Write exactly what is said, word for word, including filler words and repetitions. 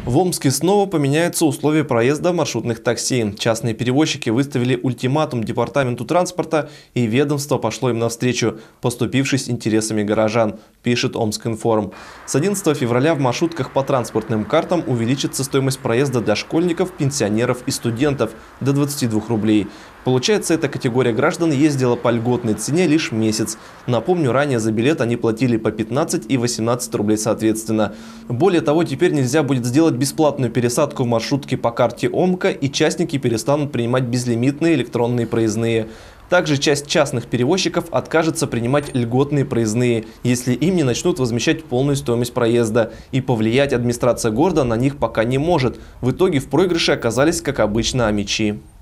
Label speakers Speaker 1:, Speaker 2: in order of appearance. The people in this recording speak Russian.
Speaker 1: В Омске снова поменяются условия проезда маршрутных такси. Частные перевозчики выставили ультиматум департаменту транспорта, и ведомство пошло им навстречу, поступившись интересами горожан, пишет Омскинформ. С одиннадцатого февраля в маршрутках по транспортным картам увеличится стоимость проезда для школьников, пенсионеров и студентов до двадцати двух рублей. Получается, эта категория граждан ездила по льготной цене лишь месяц. Напомню, ранее за билет они платили по пятнадцать и восемнадцать рублей соответственно. Более того, теперь нельзя будет сделать бесплатную пересадку в маршрутке по карте Омка, и частники перестанут принимать безлимитные электронные проездные. Также часть частных перевозчиков откажется принимать льготные проездные, если им не начнут возмещать полную стоимость проезда. И повлиять администрация города на них пока не может. В итоге в проигрыше оказались, как обычно, омичи.